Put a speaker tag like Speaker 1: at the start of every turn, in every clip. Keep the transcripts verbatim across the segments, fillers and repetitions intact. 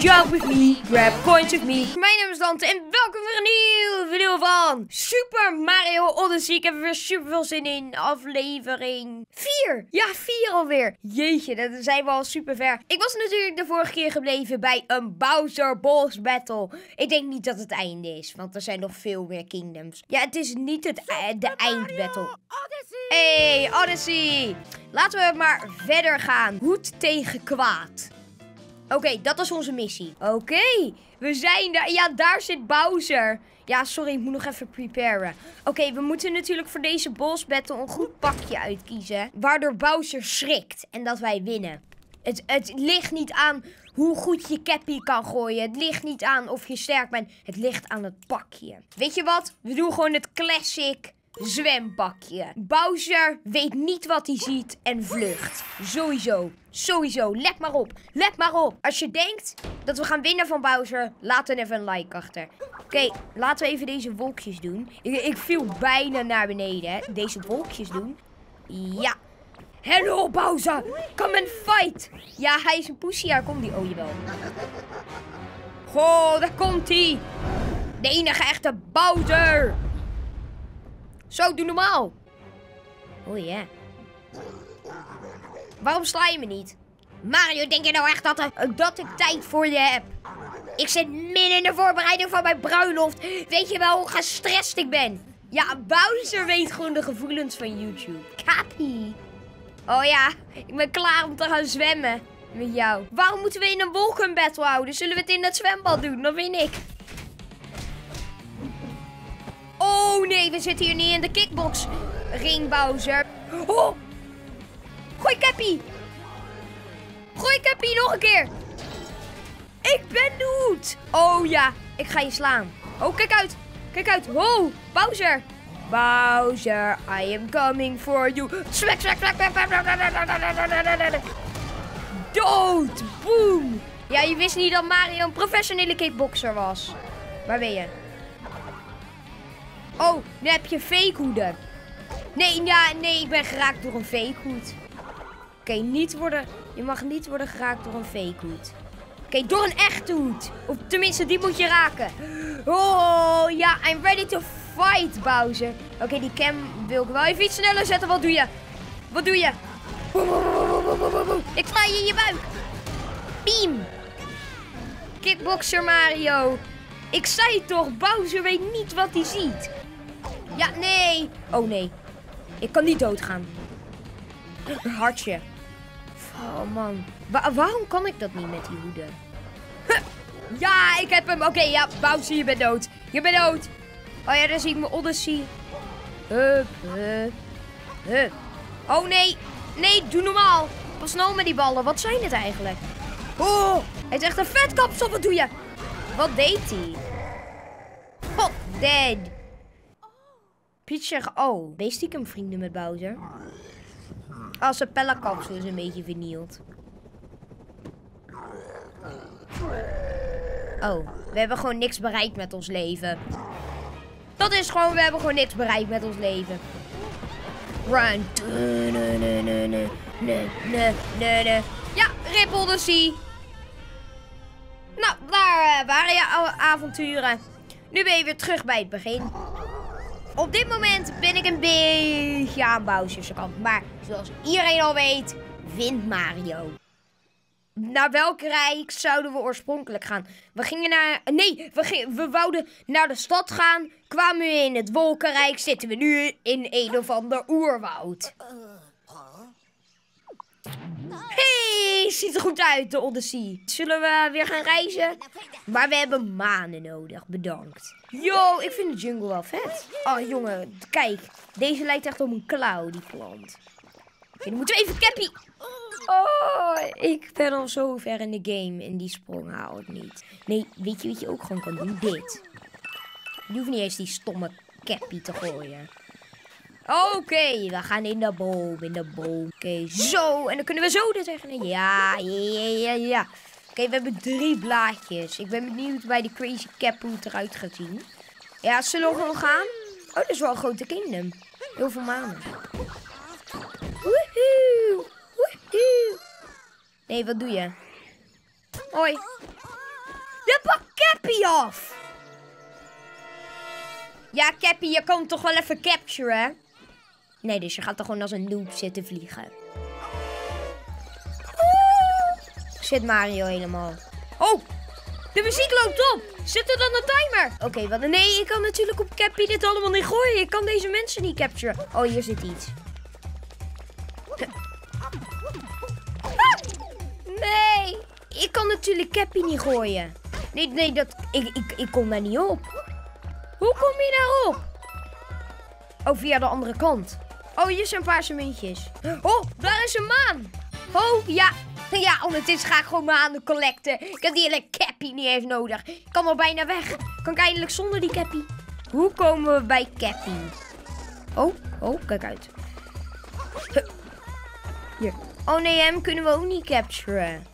Speaker 1: jump with me, grab coins with me. Mijn naam is Dante en welkom weer een nieuwe video van Super Mario Odyssey. Ik heb er weer super veel zin in. Aflevering vier. Ja, vier alweer. Jeetje, dat zijn we al super ver. Ik was natuurlijk de vorige keer gebleven bij een Bowser Boss Battle. Ik denk niet dat het einde is, want er zijn nog veel meer kingdoms. Ja, het is niet het, uh, de eindbattle. Hey, Odyssey. Laten we maar verder gaan. Goed tegen kwaad. Oké, okay, dat is onze missie. Oké, okay, we zijn daar. Ja, daar zit Bowser. Ja, sorry, ik moet nog even preparen. Oké, okay, we moeten natuurlijk voor deze boss battle een goed pakje uitkiezen. Waardoor Bowser schrikt en dat wij winnen. Het, het ligt niet aan hoe goed je Cappy kan gooien. Het ligt niet aan of je sterk bent. Het ligt aan het pakje. Weet je wat? We doen gewoon het classic zwempakje. Bowser weet niet wat hij ziet en vlucht. Sowieso. Sowieso. Let maar op. Let maar op. Als je denkt dat we gaan winnen van Bowser, laat dan even een like achter. Oké, okay, laten we even deze wolkjes doen. Ik, ik viel bijna naar beneden. Hè. Deze wolkjes doen. Ja. Hello Bowser. Come and fight. Ja, hij is een poesie. Daar komt hij. Oh, jawel. Goh, daar komt hij. De enige echte Bowser. Zo, doe normaal. Oh ja. Yeah. Waarom sla je me niet? Mario, denk je nou echt dat, er, dat ik tijd voor je heb? Ik zit midden in de voorbereiding van mijn bruiloft. Weet je wel hoe gestrest ik ben? Ja, Bowser weet gewoon de gevoelens van YouTube. Cappy. Oh ja, ik ben klaar om te gaan zwemmen met jou. Waarom moeten we in een wolkenbattle houden? Zullen we het in het zwembad doen? Dan win ik. Oh nee, we zitten hier niet in de kickbox ring, Bowser. Oh! Gooi Cappy! Gooi Cappy nog een keer! Ik ben dood! Oh ja, ik ga je slaan. Oh, kijk uit! Kijk uit! Oh, Bowser! Bowser, I am coming for you. Swak, swak, swak, swak, swak, swak. Dood! Boom! Ja, je wist niet dat Mario een professionele kickboxer was. Waar ben je? Oh, nu heb je fake hoeden. Nee, ja, nee, ik ben geraakt door een fake hoed. Oké, okay, niet worden. Je mag niet worden geraakt door een fake hoed. Oké, okay, door een echte hoed. Of tenminste, die moet je raken. Oh, ja, I'm ready to fight, Bowser. Oké, okay, die cam wil ik wel even iets sneller zetten. Wat doe je? Wat doe je? Ik sla je in je buik. Beam. Kickboxer Mario. Ik zei toch, Bowser weet niet wat hij ziet. Ja, nee. Oh, nee. Ik kan niet doodgaan. Hartje. Oh, man. Wa waarom kan ik dat niet met die hoeden? Huh. Ja, ik heb hem. Oké, okay, ja. Bowser, je bent dood. Je bent dood. Oh ja, daar zie ik mijn Odyssey. Hup, hup, hup. Oh, nee. Nee, doe normaal. Pas snel met die ballen. Wat zijn het eigenlijk? Oh, hij is echt een vetkapsel. Wat doe je? Wat deed hij? Oh, dead. Peach zegt, oh, ben je stiekem vrienden met Bowser? Als zijn pellenkapsel is een beetje vernield. Oh, we hebben gewoon niks bereikt met ons leven. Dat is gewoon, we hebben gewoon niks bereikt met ons leven. Run. Nee, nee, nee, nee, nee, nee, nee. Ja, Rip Odyssey. Nou, daar uh, waren je avonturen. Nu ben je weer terug bij het begin. Op dit moment ben ik een beetje aan Bowser's kant. Maar zoals iedereen al weet, wint Mario. Naar welk rijk zouden we oorspronkelijk gaan? We gingen naar... Nee, we, gingen, we wouden naar de stad gaan. Kwamen we in het Wolkenrijk. Zitten we nu in een of ander oerwoud. Hey, ziet er goed uit, de Odyssey. Zullen we weer gaan reizen? Maar we hebben manen nodig, bedankt. Yo, ik vind de jungle wel vet. Oh, jongen, kijk. Deze lijkt echt op een klauw, die plant. Oké, okay, dan moeten we even Cappy. Oh, ik ben al zo ver in de game en die sprong haal ik niet. Nee, weet je wat je ook gewoon kan doen? Dit. Je hoeft niet eens die stomme Cappy te gooien. Oké, okay, we gaan in de boom, in de boom. Oké, okay, zo. En dan kunnen we zo er tegenin. Ja, ja, ja, ja. Oké, okay, we hebben drie blaadjes. Ik ben benieuwd bij de Crazy Cap hoe het eruit gaat zien. Ja, zullen we gewoon gaan? Oh, dat is wel een grote kingdom. Heel veel manen. Woehoe. Woehoe. Nee, wat doe je? Hoi. Je pakt Cappy af. Ja, Cappy, je kan hem toch wel even capturen? Nee, dus je gaat er gewoon als een noob zitten vliegen. Oeh, zit Mario helemaal. Oh, de muziek loopt op. Zit er dan een timer? Oké, okay, wat? Nee, ik kan natuurlijk op Cappy dit allemaal niet gooien. Ik kan deze mensen niet capturen. Oh, hier zit iets. Nee, ik kan natuurlijk Cappy niet gooien. Nee, nee, dat, ik, ik, ik kom daar niet op. Hoe kom je daarop? Oh, via de andere kant. Oh, hier zijn paarse muntjes. Oh, daar is een maan. Oh, ja. Ja, ondertussen ga ik gewoon maanden collecten. Ik heb die hele Cappy niet eens nodig. Ik kan al bijna weg. Kan ik eindelijk zonder die Cappy? Hoe komen we bij Cappy? Oh, oh, kijk uit. Hier. Oh nee, hem kunnen we ook niet capturen.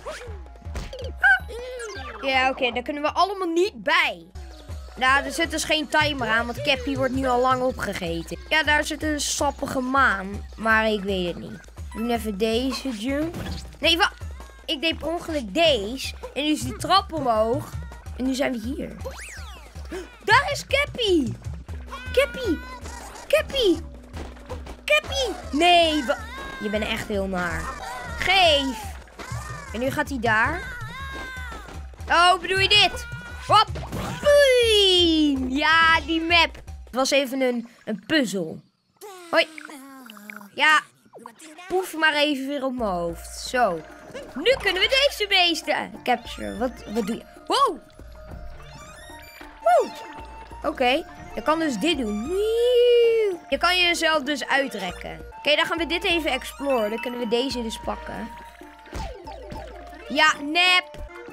Speaker 1: Ja, oké, okay, daar kunnen we allemaal niet bij. Nou, er zit dus geen timer aan, want Cappy wordt nu al lang opgegeten. Ja, daar zit een sappige maan, maar ik weet het niet. We doen even deze jump. Nee, wat? Ik deed per ongeluk deze. En nu is die trap omhoog. En nu zijn we hier. Daar is Cappy. Cappy. Cappy. Cappy. Nee, wat? Je bent echt heel naar. Geef. En nu gaat hij daar. Oh, bedoel je dit? Hop. Boeien. Ja, die map. Het was even een, een puzzel. Hoi. Ja. Poef maar even weer op mijn hoofd. Zo. Nu kunnen we deze beesten capture. Wat, wat doe je? Wow. Wow. Oké. Okay. Je kan dus dit doen. Je kan jezelf dus uitrekken. Oké, okay, dan gaan we dit even exploren. Dan kunnen we deze dus pakken. Ja, nep.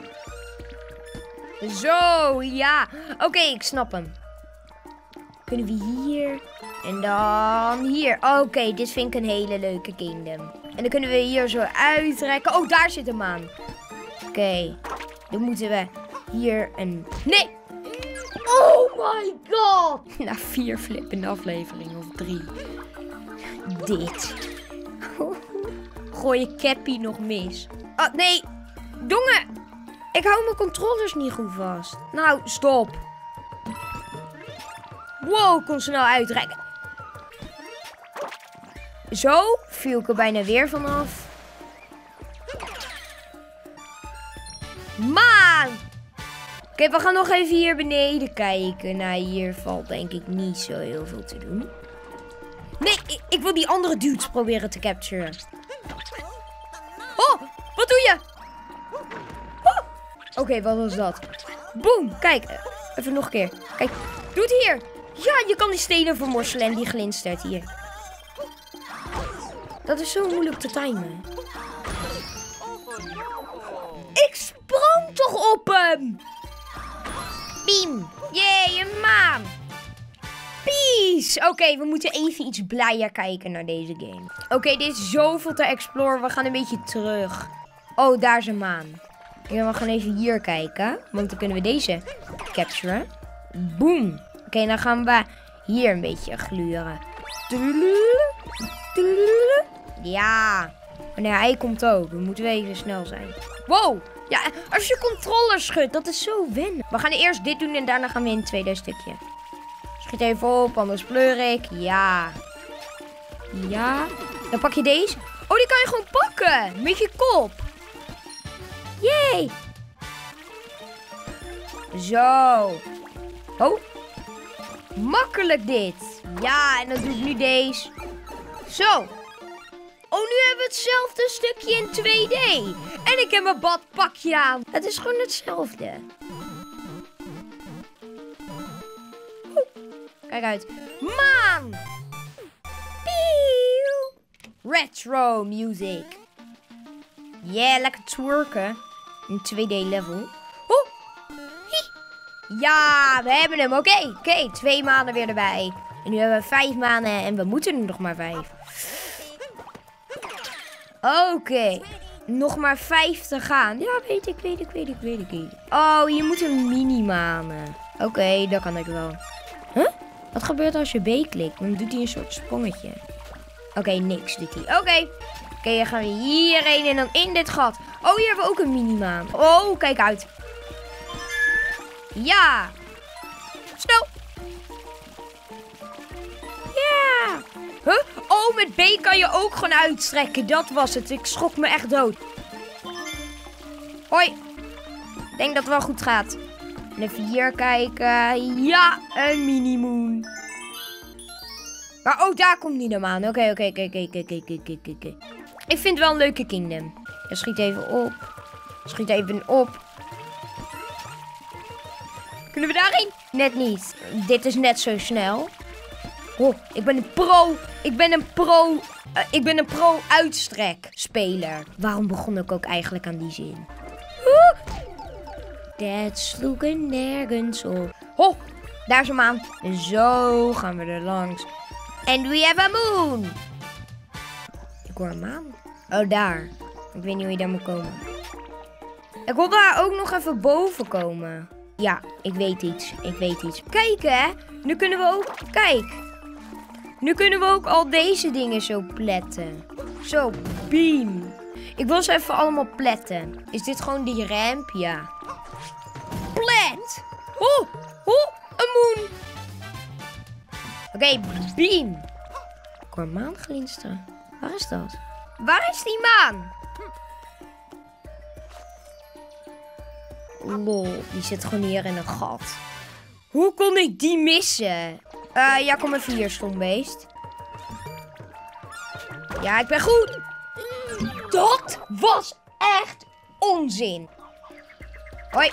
Speaker 1: Zo, ja. Oké, okay, ik snap hem. Kunnen we hier. En dan hier. Oké, okay, dit vind ik een hele leuke kingdom. En dan kunnen we hier zo uitrekken. Oh, daar zit een maan. Oké. Okay. Dan moeten we hier een... Nee! Oh my god! Na vier flippende afleveringen of drie. Dit. Gooi je Cappy nog mis. Oh, nee. Jongen. Ik hou mijn controllers niet goed vast. Nou, stop. Wow, ik kon snel uitrekken. Zo viel ik er bijna weer vanaf. Maan! Oké, okay, we gaan nog even hier beneden kijken. Nou, hier valt denk ik niet zo heel veel te doen. Nee, ik, ik wil die andere dudes proberen te capturen. Oh, wat doe je? Oh. Oké, okay, wat was dat? Boom, kijk. Even nog een keer. Kijk, doe het hier. Ja, je kan die stenen vermorselen en die glinstert hier. Dat is zo moeilijk te timen. Ik sprong toch op hem! Beam! Jee, een maan! Peace! Oké, okay, we moeten even iets blijer kijken naar deze game. Oké, okay, dit is zoveel te exploren. We gaan een beetje terug. Oh, daar is een maan. Ja, we gaan even hier kijken. Want dan kunnen we deze capturen. Boom! Oké, okay, dan gaan we hier een beetje gluren. Ja. Wanneer hij komt ook. Dan moeten we even snel zijn. Wow. Ja, als je controller schudt, dat is zo wennen. We gaan eerst dit doen en daarna gaan we in het tweede stukje. Schiet even op, anders pleur ik. Ja. Ja. Dan pak je deze. Oh, die kan je gewoon pakken. Met je kop. Yay. Zo. Oh. Makkelijk dit. Ja, en dan doe ik nu deze. Zo. Oh, nu hebben we hetzelfde stukje in twee D. En ik heb mijn badpakje aan. Het is gewoon hetzelfde. Oeh. Kijk uit. Maan. Pieuw. Retro music. Yeah, lekker twerken. Een twee D level. Oh. Ja, we hebben hem. Oké, okay. oké. Okay. Twee maanden weer erbij. En nu hebben we vijf maanden en we moeten er nog maar vijf. Oké. Okay. Nog maar vijf te gaan. Ja, weet ik, weet ik, weet ik, weet ik. Oh, je moet een mini-manen. Oké, okay, dat kan ik wel. Huh? Wat gebeurt als je B klikt? Dan doet hij een soort sprongetje. Oké, okay, niks doet hij. Oké. Okay. Oké, okay, dan gaan we hierheen en dan in dit gat. Oh, hier hebben we ook een mini-maan. Oh, kijk uit. Ja. Snel. Ja. Huh? Oh, met B kan je ook gewoon uitstrekken. Dat was het. Ik schrok me echt dood. Hoi. Ik denk dat het wel goed gaat. Even hier kijken. Ja, een mini-moon. Maar oh, daar komt die dan aan. Oké, oké, oké, oké, oké, oké, oké. Ik vind het wel een leuke kingdom. Ja, schiet even op. Schiet even op. Kunnen we daarheen? Net niet. Dit is net zo snel. Oh, ik ben een pro. Ik ben een pro. Uh, ik ben een pro uitstrekspeler. Waarom begon ik ook eigenlijk aan die zin? Uh. Dat sloeg er nergens op. Oh, daar is een maan. En zo gaan we er langs. And we have a moon. Ik hoor een maan. Oh, daar. Ik weet niet hoe je daar moet komen. Ik wil daar ook nog even boven komen. Ja, ik weet iets. Ik weet iets. Kijk, hè. Nu kunnen we ook... Kijk. Nu kunnen we ook al deze dingen zo pletten. Zo, beam. Ik wil ze even allemaal pletten. Is dit gewoon die ramp? Ja. Plet. Oh, oh, een moon. Oké, okay, beam. Ik hoor maan glinsteren. Waar is dat? Waar is die maan? Lol, die zit gewoon hier in een gat. Hoe kon ik die missen? Uh, ja, kom even hier, stombeest. Ja, ik ben goed. Dat was echt onzin. Hoi.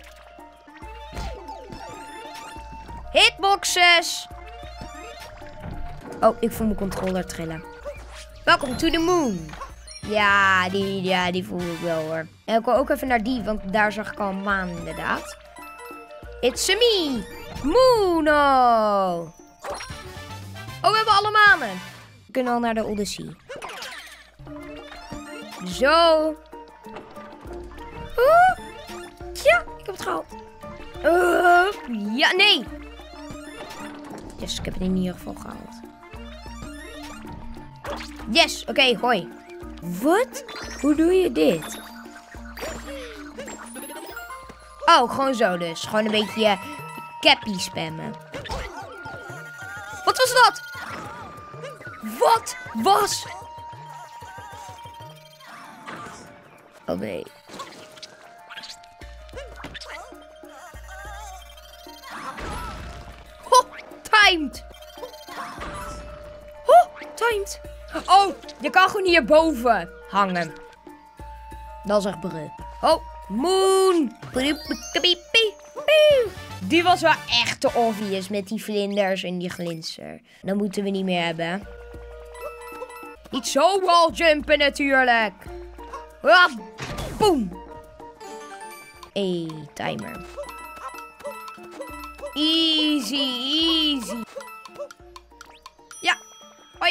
Speaker 1: Hitboxes. Oh, ik voel mijn controller trillen. Welcome to the moon. Ja, die, ja, die voel ik wel hoor. En ik wil ook even naar die, want daar zag ik al een maan inderdaad. It's a me, Moono. Oh, we hebben alle manen. We kunnen al naar de Odyssey. Zo. Oh. Ja, ik heb het gehaald. Uh, ja, nee. Yes, ik heb het in ieder geval gehaald. Yes, oké, okay, hoi. Wat? Hoe doe je dit? Oh, gewoon zo dus. Gewoon een beetje cappy spammen. Wat was dat? Wat was... Oh nee. Oh, timed. Oh, timed. Oh, je kan gewoon hierboven hangen. Dat is echt brug. Oh, moon. Die was wel echt te obvious met die vlinders en die glinster. Dat moeten we niet meer hebben. Niet zo walljumpen natuurlijk. Ah, boom. Hey, timer. Easy, easy. Ja, hoi.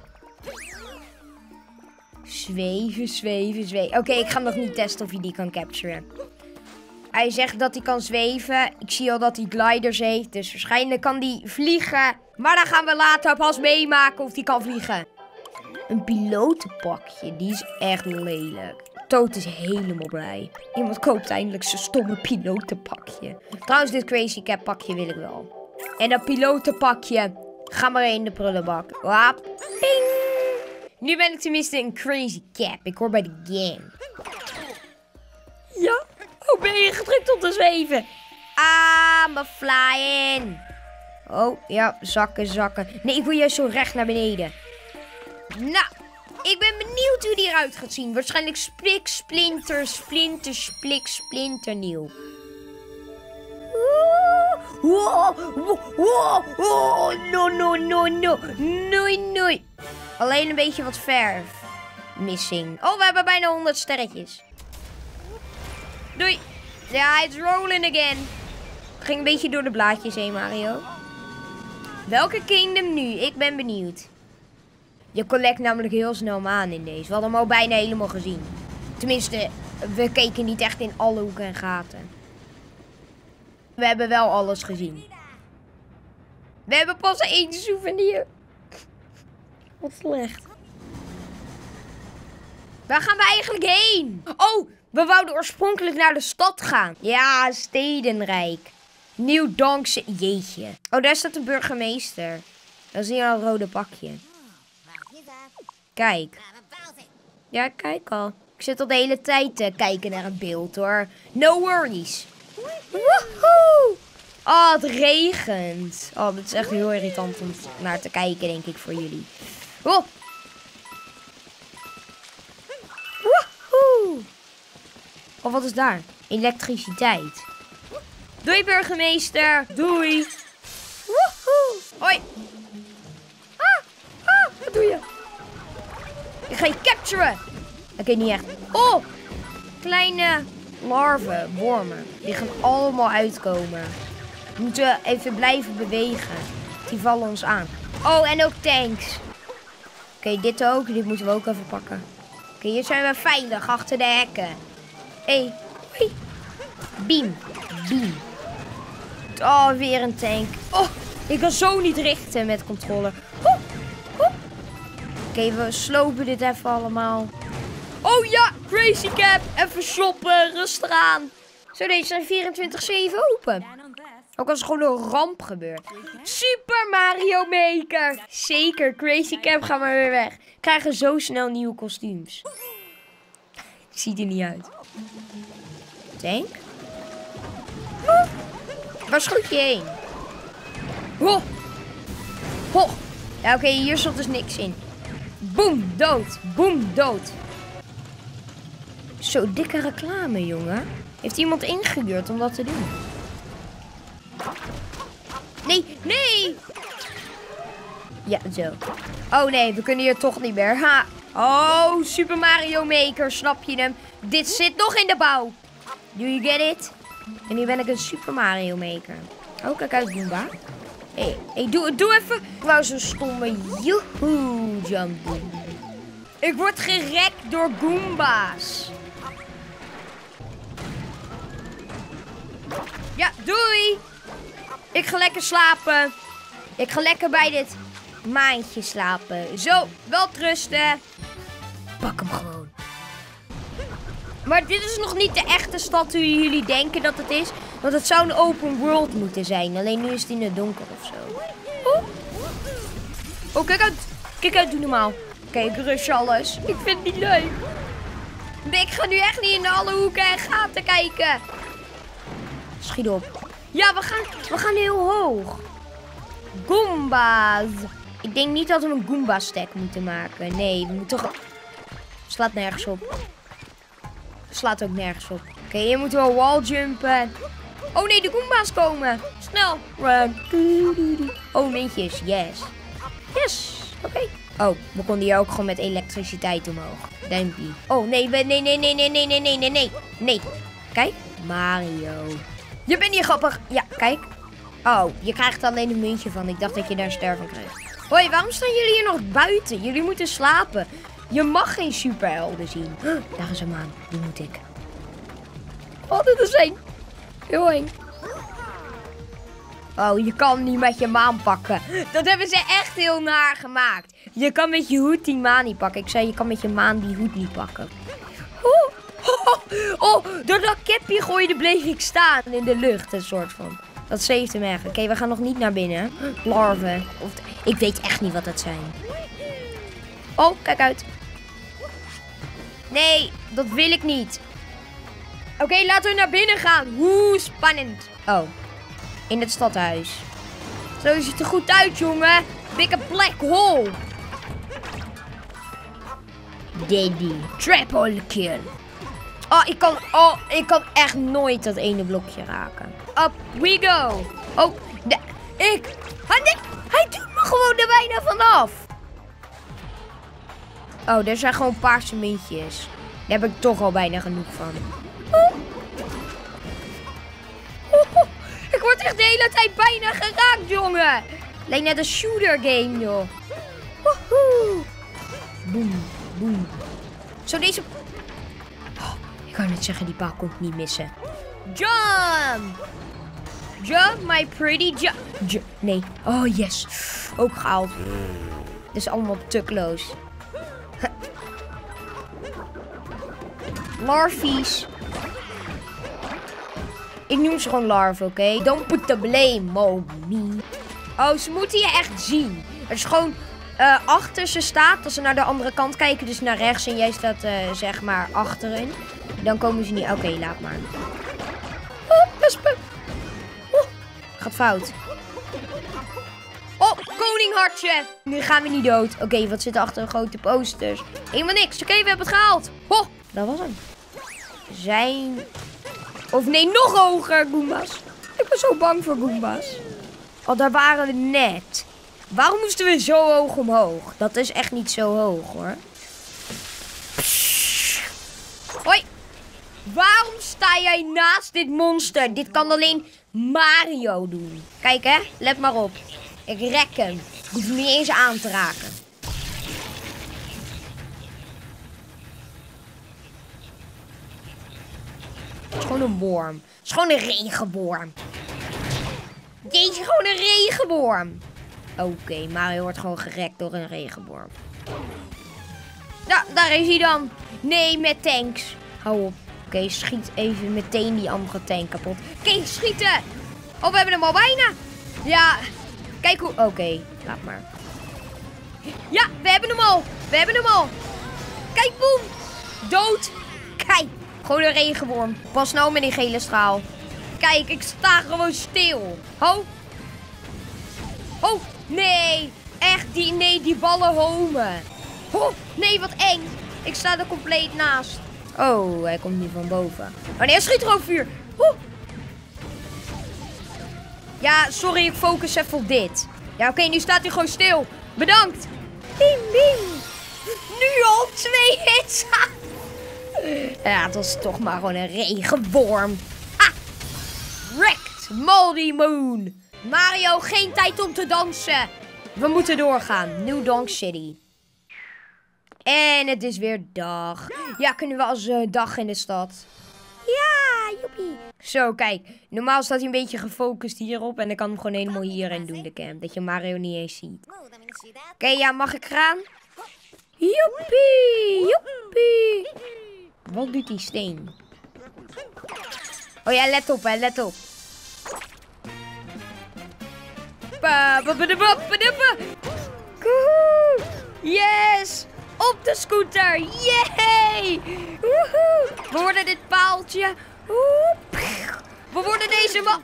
Speaker 1: Zweven, zweven, zweven. Oké, okay, ik ga nog niet testen of hij die kan capturen. Hij zegt dat hij kan zweven. Ik zie al dat hij gliders heeft. Dus waarschijnlijk kan hij vliegen. Maar dan gaan we later pas meemaken of hij kan vliegen. Een pilotenpakje. Die is echt lelijk. Toad is helemaal blij. Iemand koopt eindelijk zijn stomme pilotenpakje. Trouwens, dit Crazy Cat pakje wil ik wel. En dat pilotenpakje. Ga maar in de prullenbak. Wap. Ping. Nu ben ik tenminste een Crazy Cat. Ik hoor bij de game. Ja. Oh, ben je gedrukt om te zweven? I'm a flying. Oh, ja. Zakken, zakken. Nee, ik wil juist zo recht naar beneden. Nou, ik ben benieuwd hoe die eruit gaat zien. Waarschijnlijk splik, splinter, splinter, splik, splinternieuw. Wow, wow, wow, wow, no, no, no, no, no, no. Alleen een beetje wat verf missing. Oh, we hebben bijna honderd sterretjes. Doei. Ja, it's rolling again. Ging een beetje door de blaadjes heen, Mario. Welke kingdom nu? Ik ben benieuwd. Je collect namelijk heel snel maan in deze. We hadden hem al bijna helemaal gezien. Tenminste, we keken niet echt in alle hoeken en gaten. We hebben wel alles gezien. We hebben pas één souvenir. Wat slecht. Waar gaan we eigenlijk heen? Oh, we wouden oorspronkelijk naar de stad gaan. Ja, Stedenrijk. Nieuw dankzij... Jeetje. Oh, daar staat de burgemeester. Dat is hier al een rode pakje. Kijk. Ja, kijk al. Ik zit al de hele tijd te kijken naar het beeld, hoor. No worries. Woehoe! Oh, het regent. Oh, dit is echt heel irritant om naar te kijken, denk ik, voor jullie. Oh. Woehoe! Oh, wat is daar? Elektriciteit. Doei, burgemeester. Doei. Woehoe! Hoi. Ah, ah, wat doe je? Ik ga je capturen. Oké, okay, niet echt. Oh, kleine larven, wormen. Die gaan allemaal uitkomen. We moeten even blijven bewegen. Die vallen ons aan. Oh, en ook tanks. Oké, okay, dit ook. Dit moeten we ook even pakken. Oké, okay, hier zijn we veilig achter de hekken. Hé, hey. Beam, beam. Oh, weer een tank. Oh, ik kan zo niet richten met controller. Oh, oh. Oké, okay, we slopen dit even allemaal. Oh ja, Crazy Cap. Even shoppen, rustig aan. Zo, deze zijn vierentwintig zeven open. Ook als er gewoon een ramp gebeurt. Super Mario Maker. Zeker, Crazy Cap, gaan we weer weg. Krijgen zo snel nieuwe kostuums. Ziet er niet uit. Tank? Oh. Waar schoot je heen? Oh. Oh. Ja, oké, okay, hier zat dus niks in. Boom, dood. Boom, dood. Zo dikke reclame, jongen. Heeft iemand ingehuurd om dat te doen? Nee, nee! Ja, zo. Oh nee, we kunnen hier toch niet meer. Ha! Oh, Super Mario Maker, snap je hem? Dit zit nog in de bouw. Do you get it? En nu ben ik een Super Mario Maker. Oh, kijk uit, Goomba. Hé, hey, hey, doe, doe even. Ik wou zo'n stomme joehoe jump doen. Ik word gerekt door Goomba's. Ja, doei! Ik ga lekker slapen. Ik ga lekker bij dit maandje slapen. Zo, wel rusten. Pak hem gewoon. Maar dit is nog niet de echte stad hoe jullie denken dat het is. Want het zou een open world moeten zijn. Alleen nu is het in het donker of zo. Oh, oh kijk uit. Kijk uit, doe normaal. Kijk, rush alles. Ik vind het niet leuk. Nee, ik ga nu echt niet in alle hoeken en gaten kijken. Schiet op. Ja, we gaan, we gaan heel hoog. Goomba's. Ik denk niet dat we een Goomba stack moeten maken. Nee, we moeten toch... Slaat nergens op. Slaat ook nergens op. Oké, okay, hier moeten we walljumpen. Oh nee, de Goomba's komen. Snel. Run. Oh, netjes. Yes. Yes. Oké. Okay. Oh, we konden hier ook gewoon met elektriciteit omhoog. Duimpje. Oh nee, nee, nee, nee, nee, nee, nee, nee, nee, nee. Nee. Kijk. Mario. Je bent hier grappig. Ja, kijk. Oh, je krijgt er alleen een muntje van. Ik dacht dat je daar ster van kreeg. Hoi, waarom staan jullie hier nog buiten? Jullie moeten slapen. Je mag geen superhelden zien. Huh, daar is een maan. Die moet ik. Oh, dit is één. Heel eng. Oh, je kan niet met je maan pakken. Dat hebben ze echt heel naar gemaakt. Je kan met je hoed die maan niet pakken. Ik zei, je kan met je maan die hoed niet pakken. Oh, oh, oh, door dat kipje gooide bleef ik staan in de lucht. Een soort van. Dat zeeft hem echt. Oké, okay, we gaan nog niet naar binnen. Larven. Of, ik weet echt niet wat dat zijn. Oh, kijk uit. Nee, dat wil ik niet. Oké, okay, laten we naar binnen gaan. Hoe spannend. Oh, in het stadhuis. Zo ziet er goed uit, jongen. Big black hole. Daddy. Triple kill. Oh, ik kan, oh, ik kan echt nooit dat ene blokje raken. Up we go. Oh, de, ik. Hij, nee, hij doet me gewoon er bijna vanaf. Oh, er zijn gewoon paarse muntjes. Daar heb ik toch al bijna genoeg van. Oh. Oh, oh. Ik word echt de hele tijd bijna geraakt, jongen. Lijkt net een shooter game, joh. Woehoe. Boom, boom. Zo, deze... Oh, ik kan net zeggen, die paal kon ik niet missen. Jump! Jump, my pretty jump. Ju nee. Oh, yes. Ook gehaald. Dit is allemaal te close. Larvies. Ik noem ze gewoon larven, oké? Okay? Don't put the blame on me. Oh, ze moeten je echt zien. Het is gewoon uh, achter ze staat. Als ze naar de andere kant kijken, dus naar rechts. En jij staat uh, zeg maar achterin. Dan komen ze niet. Oké, okay, laat maar. Oh, wespen. Oh, gaat fout. Oh, koninghartje. Nu gaan we niet dood. Oké, okay, wat zit er achter een grote posters? Helemaal niks. Oké, okay, we hebben het gehaald. Oh, dat was hem. Zijn... Of nee, nog hoger, Goombas. Ik ben zo bang voor Goombas. Oh, daar waren we net. Waarom moesten we zo hoog omhoog? Dat is echt niet zo hoog, hoor. Hoi. Waarom sta jij naast dit monster? Dit kan alleen Mario doen. Kijk, hè. Let maar op. Ik rek hem. Ik hoef hem niet eens aan te raken. Het is gewoon een worm. Het is gewoon een regenworm. Deze is gewoon een regenworm. Oké, okay, Mario wordt gewoon gerekt door een regenworm. Ja, daar is hij dan. Nee, met tanks. Hou op. Oké, okay, schiet even meteen die andere tank kapot. Oké, okay, schieten. Oh, we hebben hem al bijna. Ja, kijk hoe... Oké, okay, laat maar. Ja, we hebben hem al. We hebben hem al. Kijk, boem. Dood. Kijk. Gewoon een regenworm. Pas nou met die gele straal. Kijk, ik sta gewoon stil. Ho. Oh, nee. Echt, die, nee, die ballen homen. Oh, nee, wat eng. Ik sta er compleet naast. Oh, hij komt niet van boven. Oh nee, hij schiet er ook vuur. Oh. Ja, sorry, ik focus even op dit. Ja, oké, okay, nu staat hij gewoon stil. Bedankt. Bing, bing. Nu al twee hits. Ja, het was toch maar gewoon een regenworm. Ah! Wrecked Moldy Moon. Mario, geen tijd om te dansen. We moeten doorgaan. New Donk City. En het is weer dag. Ja, kunnen we als uh, dag in de stad. Ja, joepie. Zo, kijk. Normaal staat hij een beetje gefocust hierop. En dan kan hem gewoon helemaal hierin doen, de cam. Dat je Mario niet eens ziet. Oké, okay, ja, mag ik gaan? Joepie, joepie. Wat doet die steen? Oh ja, let op, hè, let op. Yes! Op de scooter! Yay! Woehoe! We worden dit paaltje. We worden deze man.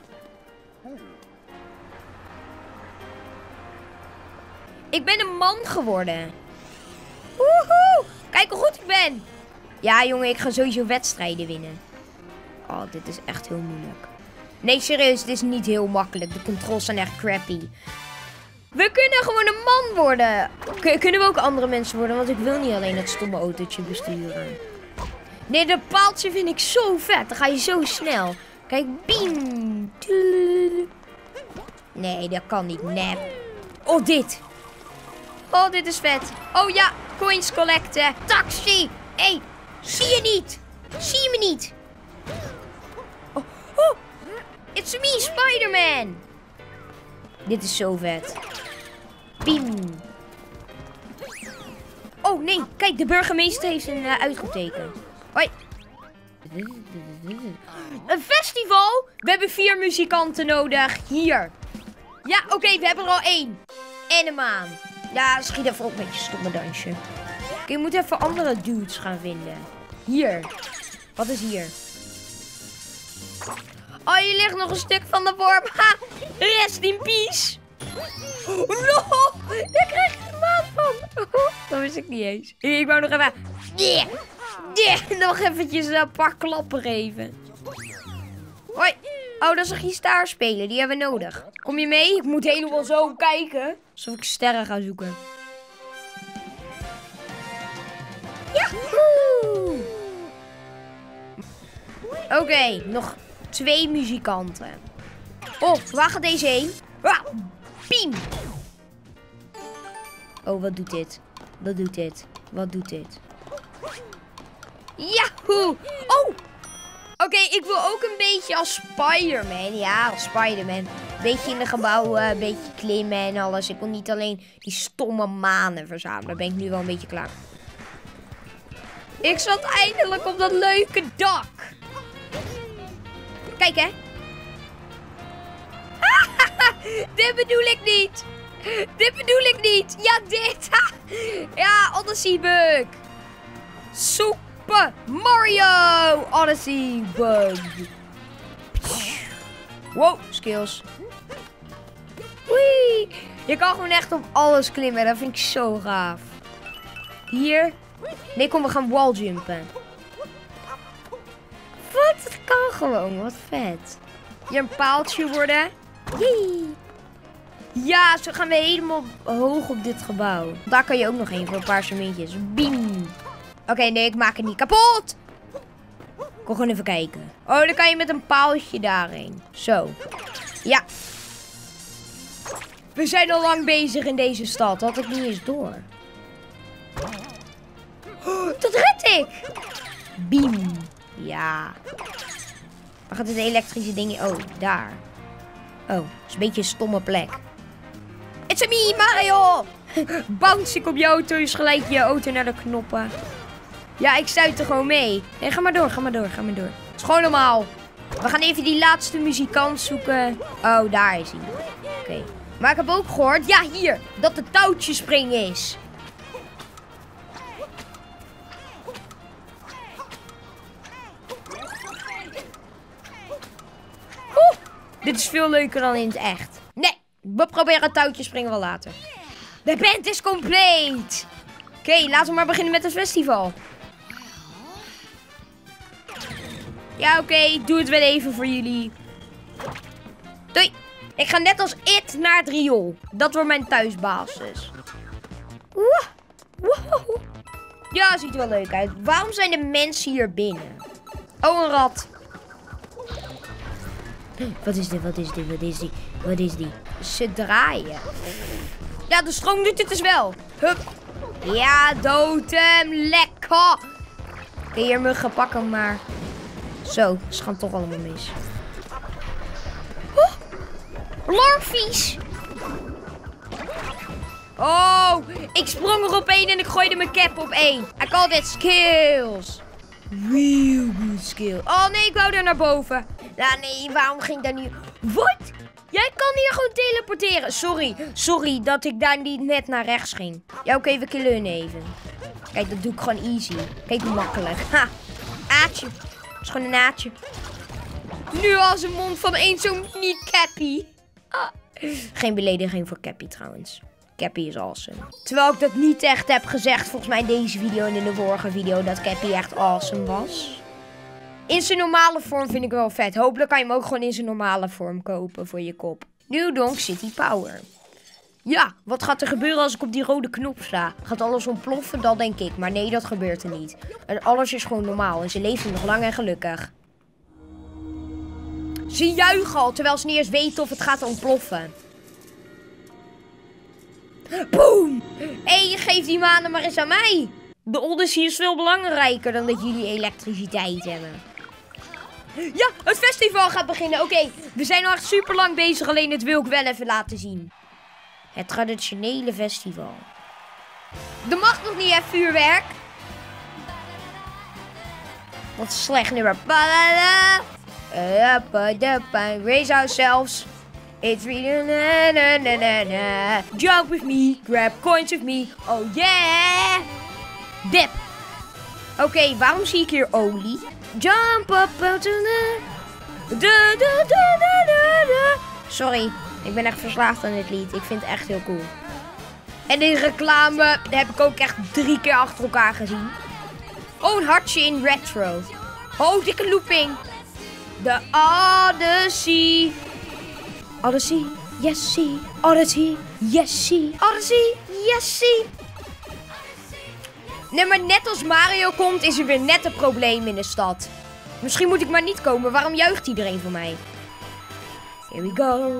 Speaker 1: Ik ben een man geworden. Woehoe! Kijk hoe goed ik ben. Ja, jongen, ik ga sowieso wedstrijden winnen. Oh, dit is echt heel moeilijk. Nee, serieus, dit is niet heel makkelijk. De controls zijn echt crappy. We kunnen gewoon een man worden. K- kunnen we ook andere mensen worden? Want ik wil niet alleen dat stomme autootje besturen. Nee, dat paaltje vind ik zo vet. Dan ga je zo snel. Kijk, bing. Nee, dat kan niet. Nep. Oh, dit. Oh, dit is vet. Oh ja, coins collecten. Taxi. Hé, hey, zie je niet? Zie je me niet? Oh, oh. It's me, Spider-Man. Dit is zo vet. Bim. Oh nee, kijk, de burgemeester heeft een uh, uitgetekend. Hoi. Een festival? We hebben vier muzikanten nodig. Hier. Ja, oké, okay, we hebben er al één. En een maan. Ja, schiet even op met je stomme dansje. Oké, okay, je moet even andere dudes gaan vinden. Hier. Wat is hier? Oh, hier ligt nog een stuk van de worm. Ha! Rest in peace. Oh, no! Daar krijg ik de maan van. Oh, dat wist ik niet eens. Ik wou nog even... Yeah. Yeah. Nog eventjes een paar klappen geven. Hoi. Oh, dat is een gitaarspeler. Die hebben we nodig. Kom je mee? Ik moet helemaal zo kijken. Alsof ik sterren ga zoeken. Yahoo! Oké, okay, nog twee muzikanten. Oh, waar gaat deze heen? Ah, piem! Oh, wat doet dit? Wat doet dit? Wat doet dit? Yahoo! Oh! Oké, okay, ik wil ook een beetje als Spider-Man. Ja, als Spider-Man. Een beetje in de gebouwen, een beetje klimmen en alles. Ik wil niet alleen die stomme manen verzamelen. Daar ben ik nu wel een beetje klaar. Ik zat eindelijk op dat leuke dak. Kijk, hè. Dit bedoel ik niet. Dit bedoel ik niet. Ja, dit. Ja, Odyssey bug. Super Mario Odyssey bug. Wow, skills. Wee. Je kan gewoon echt op alles klimmen. Dat vind ik zo gaaf. Hier. Nee, kom, we gaan walljumpen. Wat? Het kan gewoon. Wat vet. Hier een paaltje worden. Yee. Ja, zo gaan we helemaal hoog op dit gebouw. Daar kan je ook nog heen voor een paar cementjes. Biem. Oké, okay, nee, ik maak het niet kapot. Ik wil gewoon even kijken. Oh, dan kan je met een paaltje daarheen. Zo. Ja. We zijn al lang bezig in deze stad. Dat had ik niet eens door. Oh, dat red ik. Biem. Ja. Waar gaat het elektrische ding? Oh, daar. Oh, dat is een beetje een stomme plek. It's me, Mario! Bounce ik op je auto, is gelijk je auto naar de knoppen. Ja, ik stuit er gewoon mee. Nee, ga maar door, ga maar door, ga maar door. Het is gewoon normaal. We gaan even die laatste muzikant zoeken. Oh, daar is hij. Oké. Okay. Maar ik heb ook gehoord, ja, hier, dat de touwtje springen is. Oeh, dit is veel leuker dan in het echt. Nee, we proberen touwtje springen wel later. De band is compleet. Oké, okay, laten we maar beginnen met het festival. Ja, oké, okay, doe het wel even voor jullie. Doei. Ik ga net als It naar het riool. Dat wordt mijn thuisbasis. Wow. Wow. Ja, ziet er wel leuk uit. Waarom zijn de mensen hier binnen? Oh, een rat. Wat is dit? Wat is dit? Wat is die? Wat is die? Ze draaien. Ja, de stroom doet het dus wel. Hup. Ja, dood hem. Lekker. Oké, hier muggen, pak hem maar. Zo, ze gaan toch allemaal mis. Oh, larvies. Oh, ik sprong er op één en ik gooide mijn cap op één. I call that skills. Real good skill. Oh nee, ik wou er naar boven. Nou nee, waarom ging ik daar niet... Wat? Jij kan hier gewoon teleporteren. Sorry, sorry dat ik daar niet net naar rechts ging. Ja, oké, okay, we killen hun even. Kijk, dat doe ik gewoon easy. Kijk hoe makkelijk. Ha, aatje. Dat is gewoon een aatje. Nu als een mond van één zo'n niet-Cappy. Ah. Geen belediging voor Cappy trouwens. Cappy is awesome. Terwijl ik dat niet echt heb gezegd volgens mij in deze video en in de vorige video dat Cappy echt awesome was. In zijn normale vorm vind ik wel vet. Hopelijk kan je hem ook gewoon in zijn normale vorm kopen voor je kop. New Donk City Power. Ja, wat gaat er gebeuren als ik op die rode knop sta? Gaat alles ontploffen? Dat denk ik. Maar nee, dat gebeurt er niet. En alles is gewoon normaal. En ze leven nog lang en gelukkig. Ze juichen al, terwijl ze niet eens weten of het gaat ontploffen. Boom! Hé, hey, geef die manen maar eens aan mij. De Odyssey is veel belangrijker dan dat jullie elektriciteit hebben. Ja, het festival gaat beginnen. Oké, okay, we zijn al echt super lang bezig. Alleen dit wil ik wel even laten zien. Het traditionele festival. Er mag nog niet even vuurwerk. Wat slecht nummer. Raise ourselves. It's really na na na na na. Jump with me, grab coins with me. Oh yeah. Dip. Oké, okay, waarom zie ik hier olie? Jump up to the... Da, da, da, da, da. Sorry, ik ben echt verslaafd aan dit lied. Ik vind het echt heel cool. En die reclame heb ik ook echt drie keer achter elkaar gezien. Oh, een hartje in retro. Oh, dikke looping. De Odyssey. Odyssey, yes, see. Odyssey, yes, see. Odyssey, yes, see. Nee, maar net als Mario komt, is er weer net een probleem in de stad. Misschien moet ik maar niet komen. Waarom juicht iedereen voor mij? Here we go.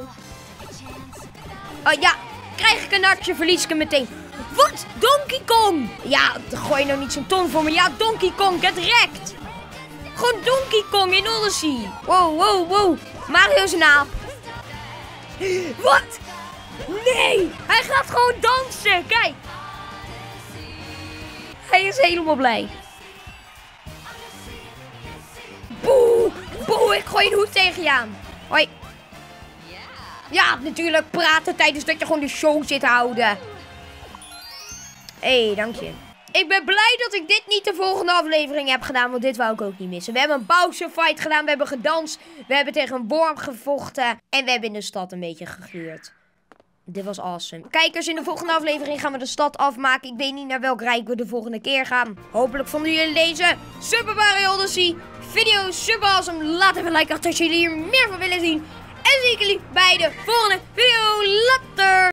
Speaker 1: Oh ja, krijg ik een hartje, verlies ik hem meteen. Wat? Donkey Kong! Ja, gooi je nou niet zo'n ton voor me. Ja, Donkey Kong, het rekt. Gewoon Donkey Kong in Odyssey. Wow, wow, wow. Mario is een aap. Wat? Nee, hij gaat gewoon dansen. Kijk. Hij is helemaal blij. Boe, boe, ik gooi een hoed tegen je aan. Hoi. Ja, natuurlijk praten tijdens dat je gewoon de show zit te houden. Hé, hey, dank je. Ik ben blij dat ik dit niet de volgende aflevering heb gedaan, want dit wou ik ook niet missen. We hebben een Bowser fight gedaan, we hebben gedanst, we hebben tegen een worm gevochten en we hebben in de stad een beetje gegluurd. Dit was awesome. Kijkers, in de volgende aflevering gaan we de stad afmaken. Ik weet niet naar welk rijk we de volgende keer gaan. Hopelijk vonden jullie deze Super Mario Odyssey video super awesome. Laat even een like achter als jullie hier meer van willen zien. En zie ik jullie bij de volgende video. Later!